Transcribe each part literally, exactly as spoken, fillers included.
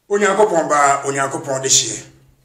Onyankopon ba onyankopon de hye.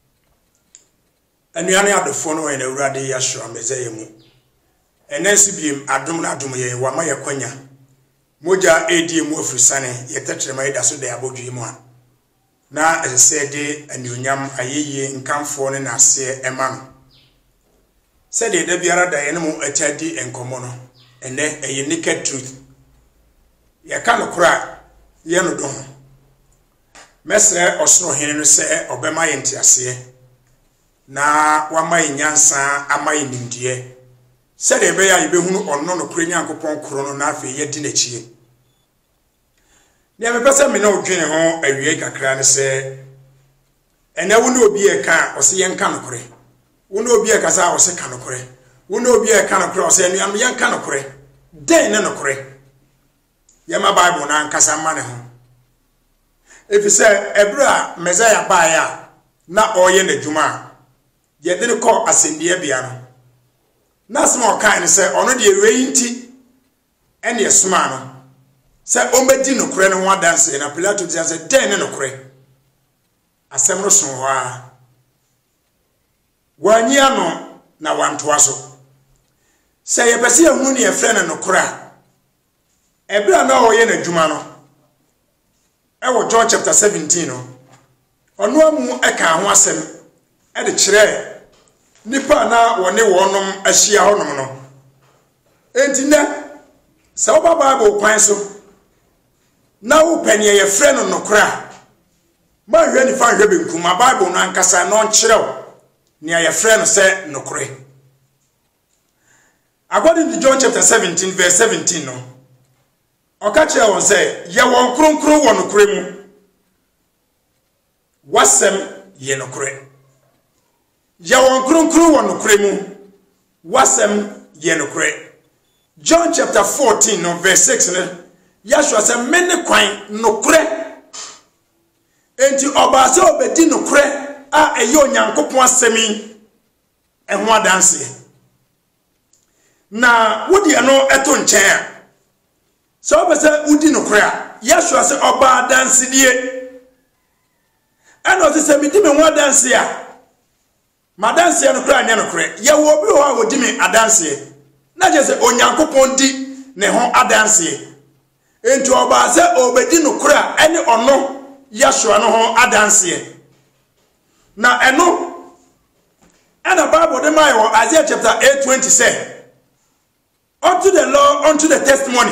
Anuane adofo no en awurade yahwa mezeye mu. Enensi biem adom na adom ye wa ma yakwanya. Moja edi mu afrisane yetetrema ida so de abodwi mu a. Na ese de anuonyam ayeye nkamfo ne nase ema no. Se de da biara da ye ne mu atadi enkomo no. Ene eye naked truth. Ye ka no kura ye no do. Mesre osno hene no se obema ye ntiase na wama nyansa ama nimdie se de be ya yebehunu onno no kure nyankopon koro no na afi ye di nachie ne me pese me na odwene ho awie kakra ne se ene wo no obi e ka o se ye nka no kore wo no obi e ka sa o se ka no kore wo no obi e ka no kore o se enu ye nka no kore den ne no kore ye ma bible na nkasa ma ne ho. If you say Ebra Messiah Baya na oye ne juma ye de ko asendie bia no na small kind say ono de ewe nti ene esuma no say omedi no kure ne ho dance na Pilato dia say den ne no kure asem ro so ho a wanyia no na wantoa so say ye pese ehunu ne efre ne no kure Ebra na oye ne juma no Ewo John chapter seventeen no ono amu eka ho asem e de kire nipa na woni wonom ahia honom no enti ne se oba Bible kwan so na wo panie ye frɛ no nokra ma hwe ni fa hwe benkum ma Bible no ankasa no nkirew ne ye frɛ no se nokre. According to John chapter seventeen verse seventeen no Okache won say ye won kronkron won nokre mu wasem ye nokre ye won kronkron won nokre mu wasem ye nokre. John chapter fourteen no verse six ne Yahshua say mene kwan nokre enti oba se obedi nokre a eye onyankopon asemi e ho adanse na wodi ano eto nchen so be say udi no kra Yahshua say oba dance die eno say me di me ho dance a ma dance no kra nya no kra ye wo bi ho a wodi me adanse na je say onyankopon di ne ho adanse enti oba say obedi no kra ene ono Yahshua no ho adanse na eno ena Bible de mai wo Isaiah chapter eight twenty say unto the law unto the testimony.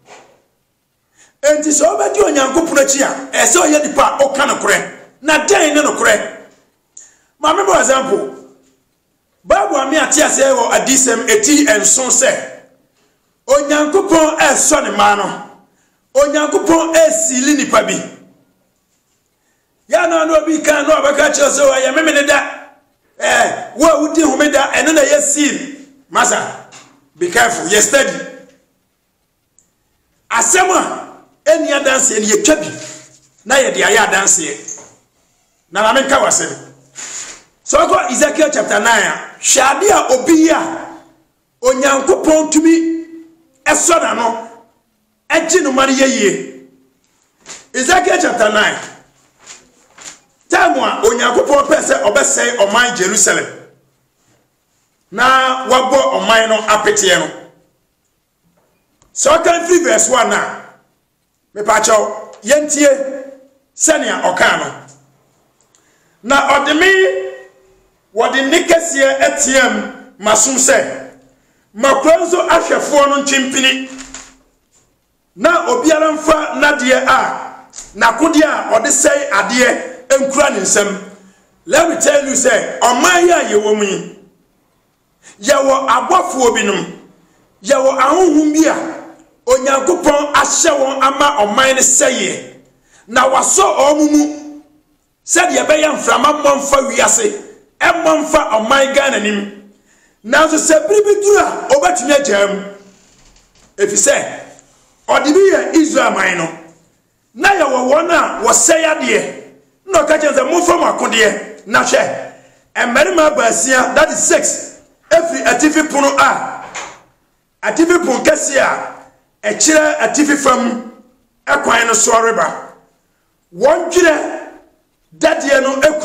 Enti so obedi onyankopon achi a ese oye dipa o ka no kore na den ne no kore ma me for example Bible ami ati ase wo adisem eti enso se onyankopon eso ne ma no onyankopon esili nipa bi ya na no bi kan no abaka chi so ya me me ne da eh wo udi hu me da eno na yesil masa be careful you study asema eni adanse eni yetwa bi na ye de aya adanse na na menka wasem so go Ezekiel chapter nine hwade a obi a onyankopon tumi eso na no agi no mari yeye Ezekiel chapter nine tamwa onyankopon pese obesei oman Jerusalem na wabo oman no apete no so kan three verse one na me pacho yentie senia okano na odemi wodi nikesie etiem masum se makwanzo ahwefo no nchimpini na obiara mfa nadie a nakode a ode sei ade enkura ne nsem. Let me tell you say oman ya yewo mu yawo abofo obinum yawo ahunhum bia onyankopon ahye won ama oman ne seye na waso omumu said ye be yam frama momfa wiase e momfa oman Ghana nim na so se bribidura obatumi agam efi se odibi ye Israel man no na ye wo wona wo seye de no ka chenze momfa makode na hwe emerima basia that is six every atifi puno a atifi pun kesia e kire atifi fam ekwan no so reba won dwire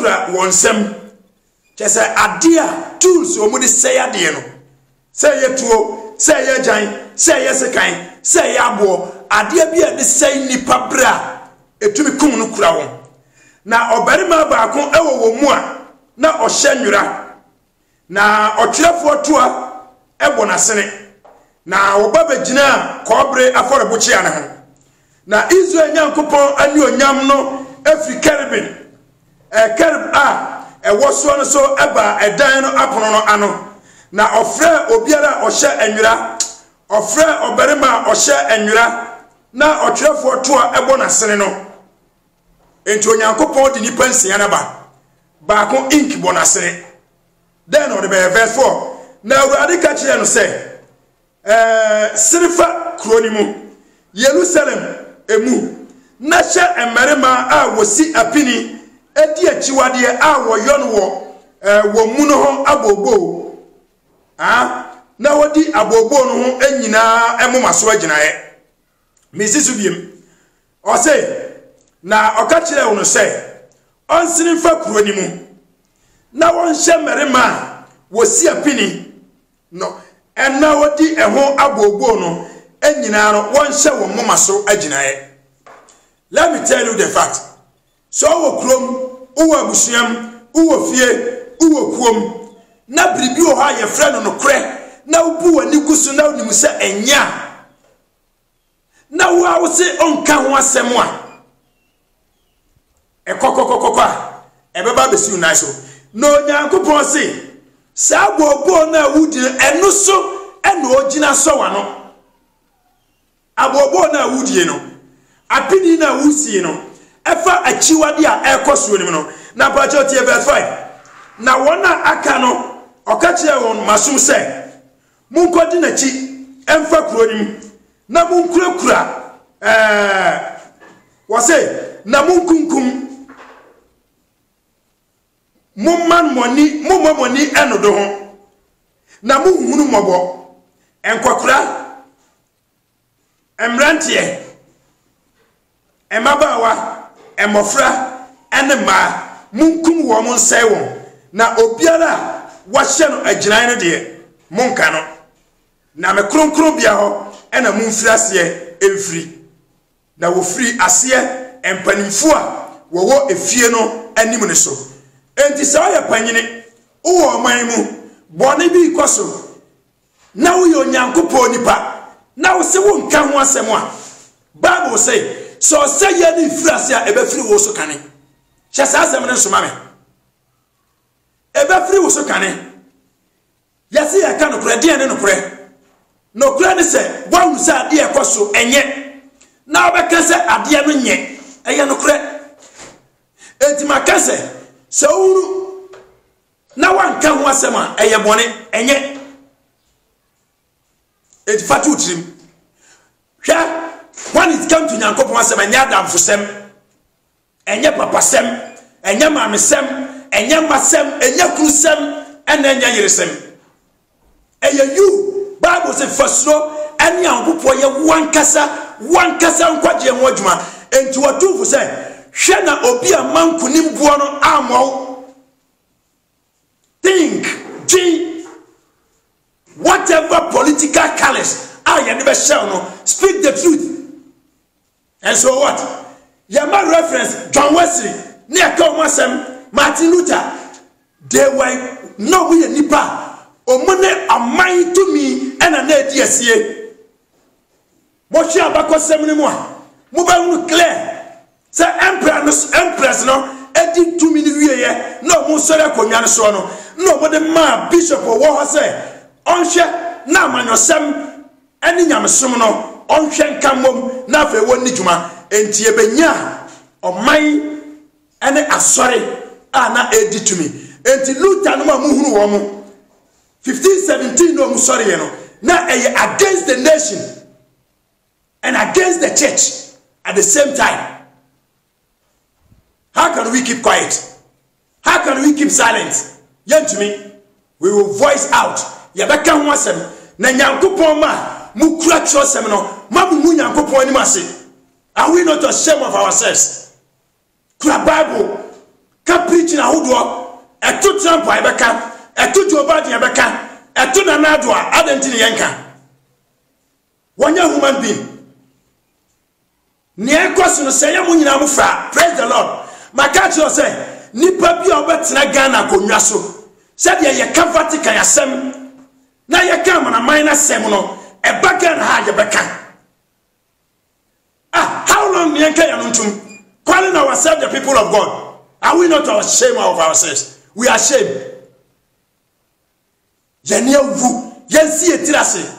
kura wonsem chese adea tools omudi say ade no say ye tuo say ye jan say ye sekan say ye abo adea bia de say nipa bra etumi kum no kura won na obarima baako ewo wo mu a na ohye nwura na otwerefo toa ebo na sene na oba begina kobre aforebochi ana ho na Israel nyankopon ani onyam no afri Caribbean e Carib a e woso no so eba edan no apono no ano na ofre obiara ohye anwura ofre obarima ohye anwura na otwerefo toa ebo na sene no enti onyankopon di nipa nsia na ba baako ink bo na sene then on the verse four na urade ka kire no say eh sirifa kronimu Jerusalem emu na hye emerema a wosi apini edi achiwade a woyo no wo eh wo mu no ho abobo ah na wodi abobo no ho anyina emomaso aginae mesisu biem o say na oka kire wo no say on sirifa kronimu na won hye merema wosi apini no ena wodi eho abobo no enyina no won hye wo momaso aginae. Let me tell you the fact. So wo krom wo abusuam wo fie wo kuom na bribi o ha ye frɛ no no kre na wo bu wani gusu na onim se enya na wo a wo se onka ho asɛm a ekokokokoko a ebeba besi unai so no nyankopon se sa abobo na wudi eno so eno ogina so wa no abobo na wudi no apini na wusie no efa achiwade a ekoso nim no na pacho tie verse five na wona aka no okachie won masum se munkodi na chi emfa kuro nim na munkurakura eh wose na munkunkum mumman moni mumomoni enodo ho na muhunu mobo enkwakura emrantie emabawa emofra enema munkum wo mon sai won na obiara wahye no agiran no de monka no na me kronkron bia ho ena munfirase emfiri na wo firi ase empanimfo a wo wo efie no anim ne so enti sa ya panyine wo oman mu bone bi ikoso na wo yo nyankopon nipa na wo se wo nka ho asem a Bible say so say ye ni frase a ebe firi wo so kane hye sa asem ne nsoma me ebe firi wo so kane yesi ya ka no kure de ne no kure no kure ne se wawu se ade e koso enye na obeka se ade no nye eye no kure enti makase se uru na wanka ho asem a eye bone enye enti fatu trim hwa when it comes to nyankopon asem enya damfosem enye papasem enye mamesem enye masem enye krusem ena enye yeresem eye you Bible say fasro ene nyankopon ye wankasa wankasa nkwaje ho adwuma enti watufo say hwe na obi a mankunim buo no amwo think g whatever political colors are you never shall no speak the truth. And so what? Yama reference John Wesley, near Comasem, Martin Luther. They were no way nipa. O money a mind to me and an idea. See, Moshi Abako Seminua, Mobile clear. Say Empress, Empress, no, Eddie two minutes, no Musara Konyan Sono, no, but the man, Bishop or what say, Onsha, Naman or Sam, any Yamasumno. On shen kamom na fe woni djuma enti ebenya oman ene asore ana edi to me enti Luther no ma muhunu wo mo fifteen seventeen no mu sore ye no na eye against the nation and against the church at the same time. How can we keep quiet? How can we keep silent? Yen to me, we will voice out. Yabeka ho asem na nyankopon ma mukura chosem no mabu mu nyankopon ni mase. Are we not ashamed of ourselves? Kura Bible ka preaching ahodo eto Trump ayebeka eto Joe Biden ayebeka eto Nana Addo adenti ne yenka wonya human being ne ekwaso no say yam nyina mo fra praise the Lord maka you say nipa bi obetena Ghana konwa so said ye Vatican yasem na ye ka mana minus sem no e bagan ha ye beka ah how long me enka yanuntum calling ourselves the people of God. Are we not ashamed of ourselves? We are ashamed. Yenya wu yensi etirase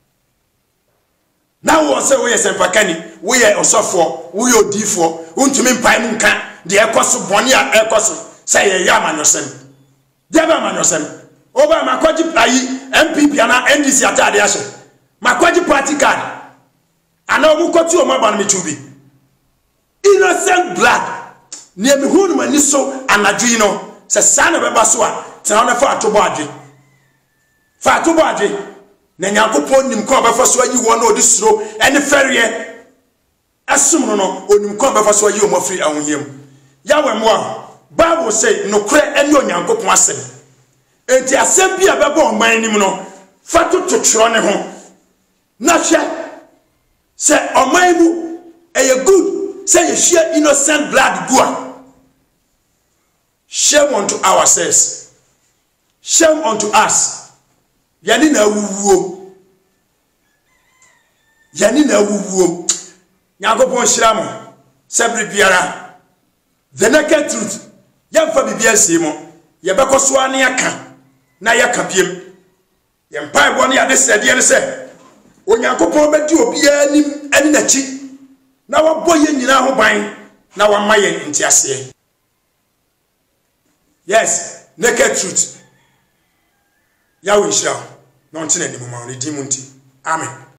now we say we are sempakani we are osofo we are odifo untumi mpai mu nka de ekoso bone a ekoso say ye yama nyosem de ba ma nyosem oba makwaji ayi M P P ana N D C atade ahye makwaji party card ana omukoti o maba na metubi innocent blood near me who mani so anadwi no se sa na beba so a tena na fa atobo adwe fa atobo adwe na Nyankopon nim ko befa so ayi wo na odi suro ene feriye asum no no onim ko befa so ayi o mafiri ahohiem yawe mo a Bible say no kure ene Onyankopon asem enti asem bia beba o man nim no fa to totro ne ho na hwe se o man mu eye good say you share innocent blood gua. Shame unto ourselves. Shame unto us. Yani na wuwo. Yani na wuwo. Nyankopon shiramo. Sebri biara. The naked truth. Yamfa bibia semo. Yebeko so ane aka. Na yaka biem. Yempa bo ne ade sede ne se. Onyankopon bedi obi anim ani na chi. Na waboye nyina ho ban na wamaye ntiase. Yes, naked truth. Yahweh shall not in any moment redeem unti. Amen.